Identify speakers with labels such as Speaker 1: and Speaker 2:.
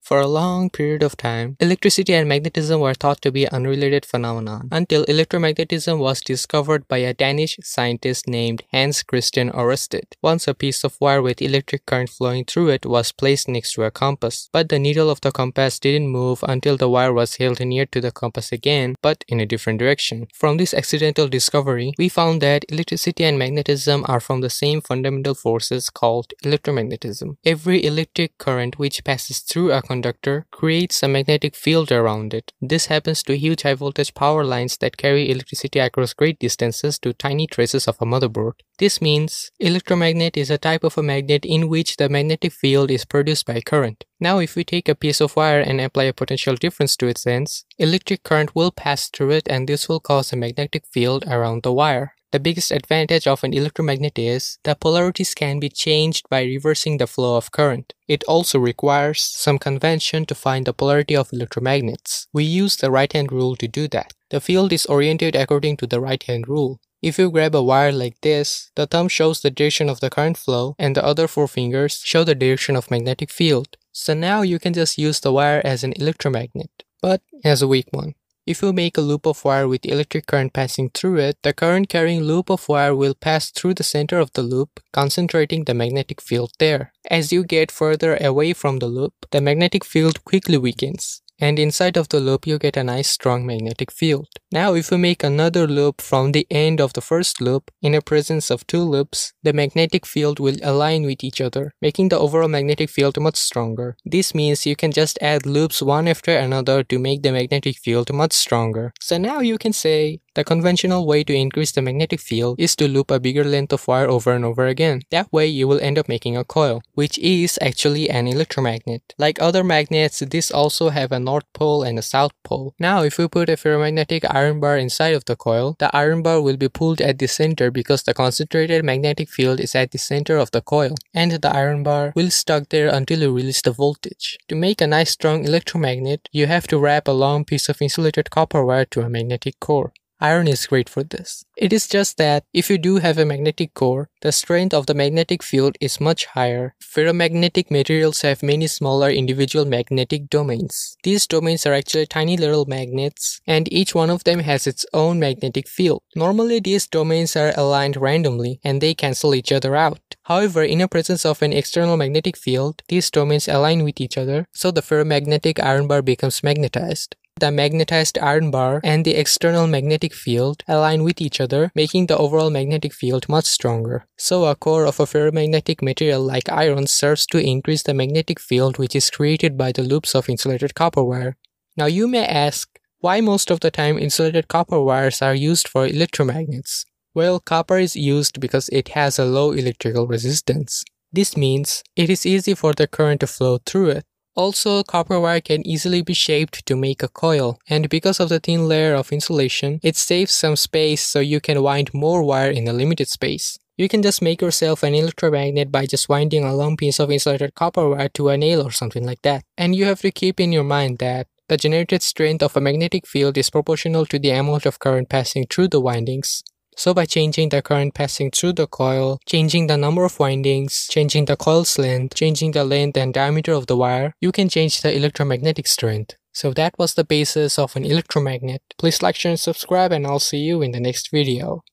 Speaker 1: For a long period of time, electricity and magnetism were thought to be unrelated phenomena until electromagnetism was discovered by a Danish scientist named Hans Christian Ørsted. Once a piece of wire with electric current flowing through it was placed next to a compass, but the needle of the compass didn't move until the wire was held near to the compass again, but in a different direction. From this accidental discovery, we found that electricity and magnetism are from the same fundamental forces called electromagnetism. Every electric current which passes through a conductor creates a magnetic field around it. This happens to huge high voltage power lines that carry electricity across great distances to tiny traces of a motherboard. This means electromagnet is a type of a magnet in which the magnetic field is produced by current. Now if we take a piece of wire and apply a potential difference to its ends, electric current will pass through it and this will cause a magnetic field around the wire. The biggest advantage of an electromagnet is the polarities can be changed by reversing the flow of current. It also requires some convention to find the polarity of electromagnets. We use the right-hand rule to do that. The field is oriented according to the right-hand rule. If you grab a wire like this, the thumb shows the direction of the current flow and the other four fingers show the direction of magnetic field. So now you can just use the wire as an electromagnet, but as a weak one. If you make a loop of wire with electric current passing through it, the current carrying loop of wire will pass through the center of the loop, concentrating the magnetic field there. As you get further away from the loop, the magnetic field quickly weakens. And inside of the loop you get a nice strong magnetic field. Now if we make another loop from the end of the first loop, in the presence of two loops, the magnetic field will align with each other, making the overall magnetic field much stronger. This means you can just add loops one after another to make the magnetic field much stronger. So now you can say, the conventional way to increase the magnetic field is to loop a bigger length of wire over and over again. That way you will end up making a coil, which is actually an electromagnet. Like other magnets, this also have a north pole and a south pole. Now if we put a ferromagnetic iron bar inside of the coil, the iron bar will be pulled at the center because the concentrated magnetic field is at the center of the coil, and the iron bar will stuck there until you release the voltage. To make a nice strong electromagnet, you have to wrap a long piece of insulated copper wire to a magnetic core. Iron is great for this. It is just that if you do have a magnetic core, the strength of the magnetic field is much higher. Ferromagnetic materials have many smaller individual magnetic domains. These domains are actually tiny little magnets, and each one of them has its own magnetic field. Normally these domains are aligned randomly and they cancel each other out. However, in the presence of an external magnetic field, these domains align with each other, so the ferromagnetic iron bar becomes magnetized. The magnetized iron bar and the external magnetic field align with each other, making the overall magnetic field much stronger. So a core of a ferromagnetic material like iron serves to increase the magnetic field which is created by the loops of insulated copper wire. Now you may ask, why most of the time insulated copper wires are used for electromagnets? Well, copper is used because it has a low electrical resistance. This means it is easy for the current to flow through it. Also, copper wire can easily be shaped to make a coil, and because of the thin layer of insulation, it saves some space so you can wind more wire in a limited space. You can just make yourself an electromagnet by just winding a long piece of insulated copper wire to a nail or something like that. And you have to keep in your mind that the generated strength of a magnetic field is proportional to the amount of current passing through the windings. So by changing the current passing through the coil, changing the number of windings, changing the coil's length, changing the length and diameter of the wire, you can change the electromagnetic strength. So that was the basis of an electromagnet. Please like, share and subscribe, and I'll see you in the next video.